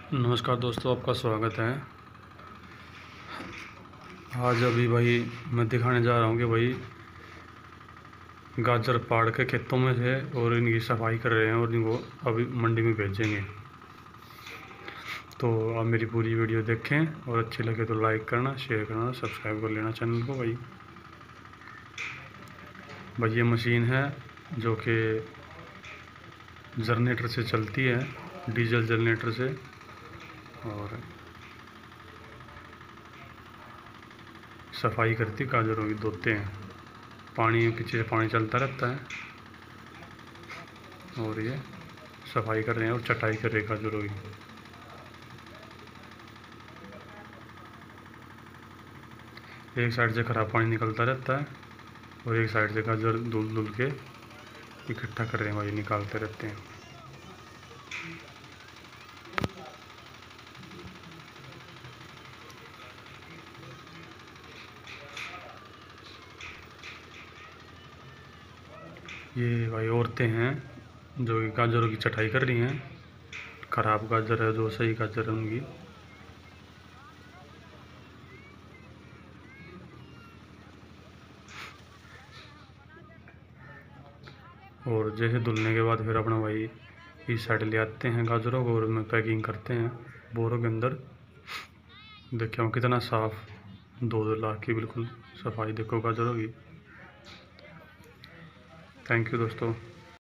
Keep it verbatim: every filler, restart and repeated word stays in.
नमस्कार दोस्तों, आपका स्वागत है। आज अभी भाई मैं दिखाने जा रहा हूँ कि भाई गाजर पाड़ के खेतों में से और इनकी सफाई कर रहे हैं और इनको अभी मंडी में भेजेंगे। तो आप मेरी पूरी वीडियो देखें और अच्छी लगे तो लाइक करना, शेयर करना, सब्सक्राइब कर लेना चैनल को। भाई भाई ये मशीन है जो कि जनरेटर से चलती है, डीजल जनरेटर से, और सफाई करती गाजरों की, धोते हैं। पानी पीछे से पानी चलता रहता है और ये सफाई कर रहे हैं और चटाई कर रहे हैं गाजरों की। एक साइड से खराब पानी निकलता रहता है और एक साइड से गाजर धुल धुल के इकट्ठा कर रहे हैं भाई, निकालते रहते हैं। ये भाई औरतें हैं जो गाजरों की चटाई कर रही हैं। खराब गाजर है जो सही गाजर है उनकी। और जैसे धुलने के बाद फिर अपना भाई इस साइड ले आते हैं गाजरों को और उनमें पैकिंग करते हैं बोरों के अंदर। देखिए हम कितना साफ दो दो लाख की बिल्कुल सफाई देखो गाजरों की। थैंक यू दोस्तों।